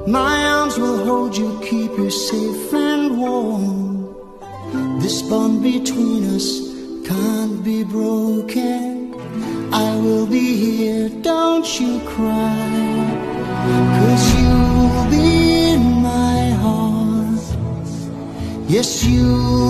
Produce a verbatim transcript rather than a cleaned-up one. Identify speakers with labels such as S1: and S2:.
S1: My arms will hold you, keep you safe and warm. This bond between us can't be broken. I will be here, don't you cry, 'cause you'll be in my heart. Yes, you'll